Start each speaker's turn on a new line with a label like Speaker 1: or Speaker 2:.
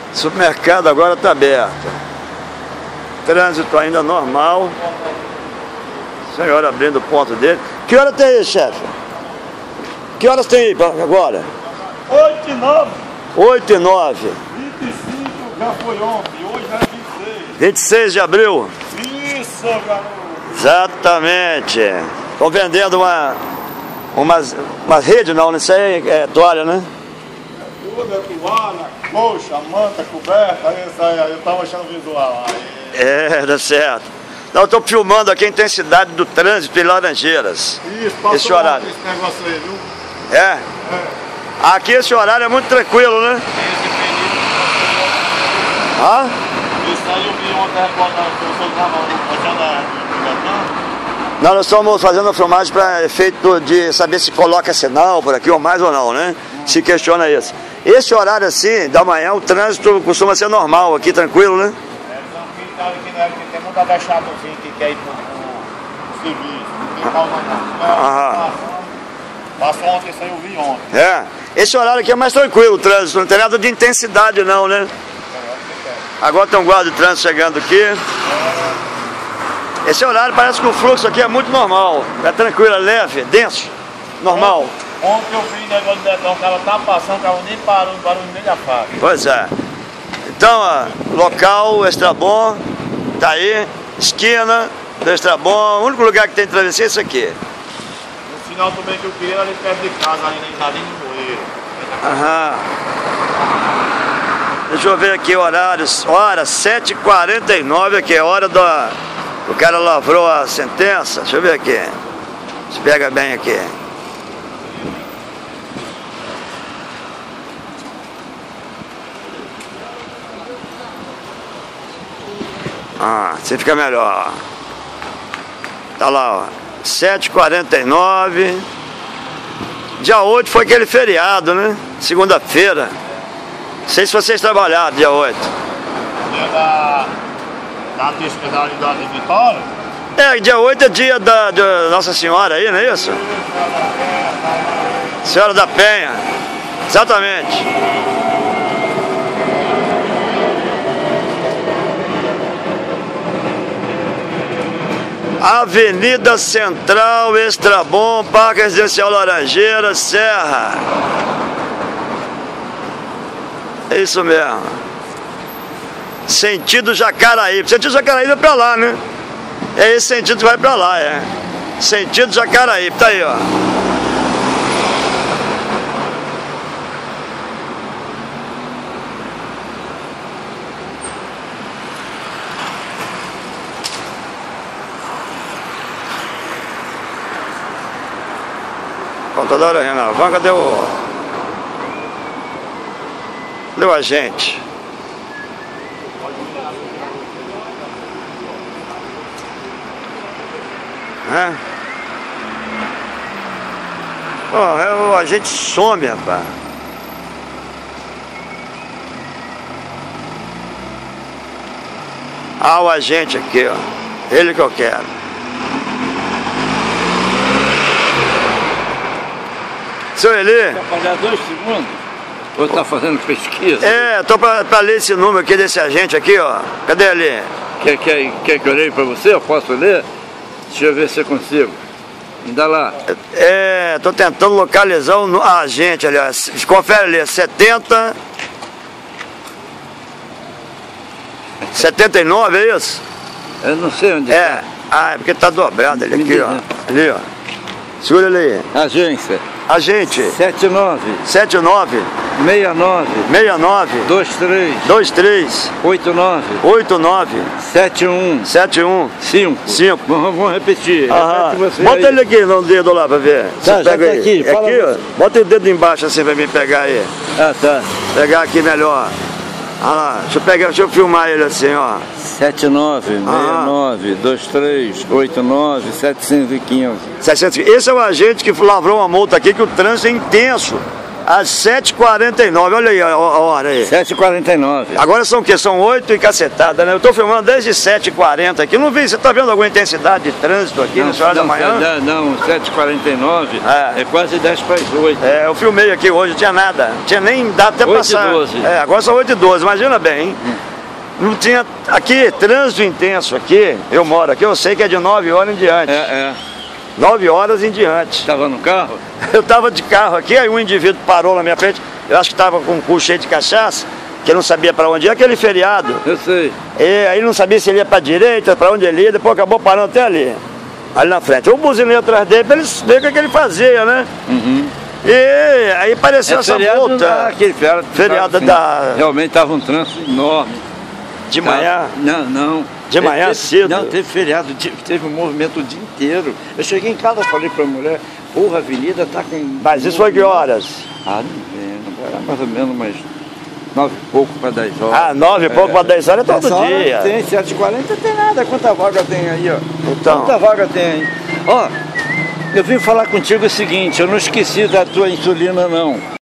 Speaker 1: Supermercado agora está aberto. Trânsito ainda normal. O senhor abrindo o ponto dele. Que hora tem aí, chefe? Que horas tem aí agora?
Speaker 2: 8 e 9.
Speaker 1: 8 e 9.
Speaker 2: 25 já foi ontem, hoje é 26.
Speaker 1: 26 de abril?
Speaker 2: Isso, garoto.
Speaker 1: Exatamente. Estão vendendo umas redes, não, isso aí é toalha, né?
Speaker 2: Tudo é toalha, colcha, manta, coberta, isso aí, eu tava achando visual aí.
Speaker 1: É, dá certo. Não, eu estou filmando aqui a intensidade do trânsito em Laranjeiras.
Speaker 2: Isso, passou
Speaker 1: esse horário.
Speaker 2: esse negócio aí, viu?
Speaker 1: É? Aqui esse horário é muito tranquilo, né? Ah?
Speaker 2: Isso aí eu vi ontem reportagem que você estava
Speaker 1: Não, nós estamos fazendo a filmagem para efeito de saber se coloca sinal por aqui ou mais ou não, né? Se questiona isso. Esse horário assim, da manhã, o trânsito costuma ser normal aqui, tranquilo, né?
Speaker 2: Que tem muito abaixadozinho que quer ir pro serviço, não tem calma não. Passou ontem, isso aí eu vi ontem.
Speaker 1: É, esse horário aqui é mais tranquilo o trânsito, não tem nada de intensidade não, né? Agora tem um guarda de trânsito chegando aqui. Esse horário parece que o fluxo aqui é muito normal, é tranquilo, é leve, denso, normal.
Speaker 2: Ontem eu vi o negócio do Betão, o cara tava passando, o cara nem parou no meio da faixa.
Speaker 1: Pois é. Então, ó, local Extra Bom, tá aí, esquina do Extra Bom, o único lugar que tem travessia é isso aqui.
Speaker 2: No final também que eu queria era ali perto de casa, ali na Jardim do Moeiro.
Speaker 1: Aham. Deixa eu ver aqui o horário, hora 7h49 aqui, é hora o cara lavrou a sentença. Deixa eu ver aqui, se pega bem aqui. Assim fica melhor. Tá lá, ó, 7h49. Dia 8 foi aquele feriado, né? Segunda-feira. Não sei se vocês trabalharam dia 8.
Speaker 2: Dia da festividade de Vitória?
Speaker 1: É, dia 8 é dia da Nossa Senhora aí, não é isso? Senhora da Penha. Exatamente. Avenida Central, Extra Bom, Parque Residencial Laranjeiras, Serra. É isso mesmo. Sentido Jacaraí. Sentido Jacaraí vai pra lá, né? É esse sentido que vai pra lá, é. Sentido Jacaraí, tá aí, ó. Contadora Renavan, cadê o agente? O agente some, rapaz. O agente aqui, ó. Ele que eu quero. Seu Eli?
Speaker 3: Quer pagar 2 segundos? Ou está fazendo pesquisa?
Speaker 1: É, tô pra ler esse número aqui desse agente aqui, ó. Cadê ele?
Speaker 3: Quer que eu leia para você? Eu posso ler? Deixa eu ver se eu consigo. Me dá lá.
Speaker 1: É, tô tentando localizar o agente ali, ó. Confere ali, 79, é isso?
Speaker 3: Eu não sei onde
Speaker 1: é. É porque tá dobrado ele aqui, ó. Ali, ó. Segura ele aí.
Speaker 3: Agência.
Speaker 1: Agente.
Speaker 3: 79.
Speaker 1: 69.
Speaker 3: 69.
Speaker 1: 69.
Speaker 3: 23.
Speaker 1: 23.
Speaker 3: 89.
Speaker 1: 89.
Speaker 3: 71.
Speaker 1: 71.
Speaker 3: 5.
Speaker 1: 5.
Speaker 3: Vamos repetir.
Speaker 1: Bota aí. Ele aqui no dedo lá pra ver.
Speaker 3: Tá,
Speaker 1: você
Speaker 3: já
Speaker 1: pega
Speaker 3: tá
Speaker 1: aí.
Speaker 3: aqui.
Speaker 1: É aqui, ó. Bota o dedo embaixo assim pra mim pegar aí.
Speaker 3: Ah, tá.
Speaker 1: Pegar aqui melhor. Olha lá, deixa eu filmar ele assim, ó.
Speaker 3: 79, 69, 23, 89, 715.
Speaker 1: 715. Esse é o agente que lavrou uma multa aqui, que o trânsito é intenso Às 7h49, olha aí a hora aí.
Speaker 3: 7h49.
Speaker 1: Agora são o quê? São 8 e cacetada, né? Eu tô filmando desde 7h40 aqui. Não vi, você tá vendo alguma intensidade de trânsito aqui nessa hora da manhã?
Speaker 3: Não, 7h49 é quase 10h08.
Speaker 1: É, eu filmei aqui hoje, não tinha nada. Não tinha nem dado até passar.
Speaker 3: 8h12.
Speaker 1: É, agora são 8h12, imagina bem, hein? Não tinha. Aqui, trânsito intenso aqui, eu moro aqui, eu sei que é de 9 horas em diante. 9 horas em diante.
Speaker 3: Estava no carro?
Speaker 1: Eu estava de carro aqui, aí um indivíduo parou na minha frente, eu acho que estava com o cu cheio de cachaça, que não sabia para onde ia, aquele feriado.
Speaker 3: Eu sei.
Speaker 1: E aí não sabia se ele ia para a direita, para onde ele ia, depois acabou parando até ali na frente. Eu buzinei atrás dele para ele ver o que ele fazia, né? E aí apareceu essa multa.
Speaker 3: Aquele
Speaker 1: feriado da...
Speaker 3: Realmente estava um trânsito enorme.
Speaker 1: De manhã?
Speaker 3: Não.
Speaker 1: De manhã cedo?
Speaker 3: Não, teve feriado, teve um movimento o dia inteiro. Eu cheguei em casa e falei para a mulher, porra, a avenida tá com...
Speaker 1: Mas isso foi que horas?
Speaker 3: Não lembro, era mais ou menos umas 9 e pouco para 10 horas.
Speaker 1: 9 e pouco para 10 horas é todo dia.
Speaker 3: Tem 7h40, não tem nada. Quanta vaga tem aí, ó?
Speaker 1: Então.
Speaker 3: Quanta vaga tem aí? Ó, eu vim falar contigo o seguinte, eu não esqueci da tua insulina, não.